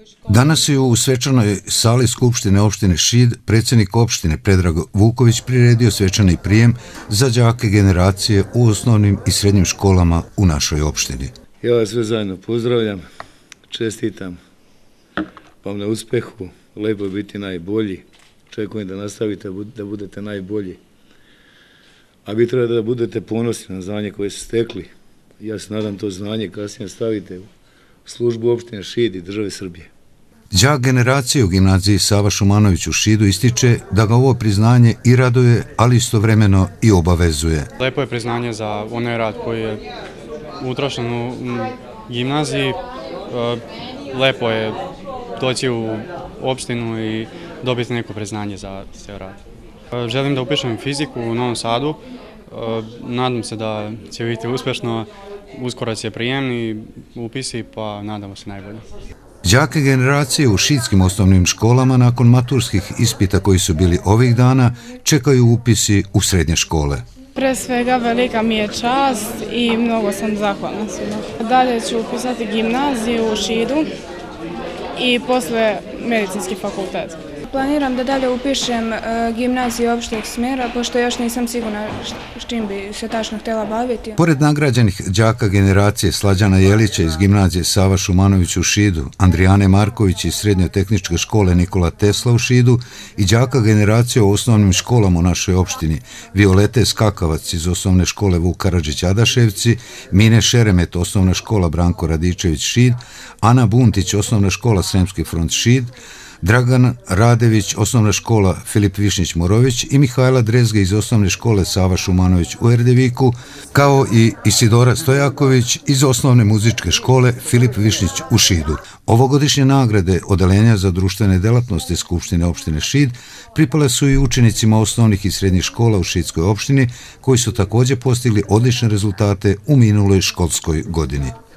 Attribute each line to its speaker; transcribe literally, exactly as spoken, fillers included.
Speaker 1: Danas je u svečanoj sali Skupštine opštine Šid predsjednik opštine Predrag Vuković priredio svečani prijem za đake generacije u osnovnim i srednjim školama u našoj opštini.
Speaker 2: Ja vas sve zajedno pozdravljam, čestitam vam na uspehu, lepo je biti najbolji, očekujem da nastavite da budete najbolji, a vi treba da budete ponosni na znanje koje ste stekli. Ja se nadam to znanje kasnije stavite u službu opštine Šid i države Srbije.
Speaker 1: Đak generacije u gimnaziji Sava Šumanović u Šidu ističe da ga ovo priznanje i raduje, ali istovremeno i obavezuje.
Speaker 3: Lepo je priznanje za onaj rad koji je utrošen u gimnaziji. Lepo je doći u opštinu i dobiti neko priznanje za sve rad. Želim da upišem fiziku u Novom Sadu. Nadam se da će biti uspješno. Uskoro će prijemni upisi, pa nadamo se najbolje.
Speaker 1: Đake generacije u šidskim osnovnim školama nakon maturskih ispita koji su bili ovih dana čekaju upisi u srednje škole.
Speaker 4: Pre svega velika mi je čast i mnogo sam zahvalna svima. Dalje ću upisati gimnaziju u Šidu i posle medicinski fakultet.
Speaker 5: Planiram da dalje upišem gimnaziju opšteg smjera, pošto još nisam sigurna s čim bi se tačno htjela baviti.
Speaker 1: Pored nagrađenih đaka generacije Slađana Jelića iz gimnazije Sava Šumanović u Šidu, Andrijane Marković iz Srednje tehničke škole Nikola Tesla u Šidu i đaka generacije u osnovnim školama u našoj opštini, Violete Skakavac iz osnovne škole Vuk Karadžić Adaševci, Mine Šeremet osnovna škola Branko Radičević Šid, Ana Buntić osnovna škola Sremski front Šid, Dragan Radević, osnovna škola Filip Višnjić Morović i Mihajla Drezge iz osnovne škole Sava Šumanović u Erdeviku, kao i Isidora Stojaković iz osnovne muzičke škole Filip Višnjić u Šidu. Ovogodišnje nagrade Odeljenja za društvene delatnosti Skupštine opštine Šid pripale su i učenicima osnovnih i srednjih škola u Šidskoj opštini, koji su također postigli odlične rezultate u minuloj školskoj godini.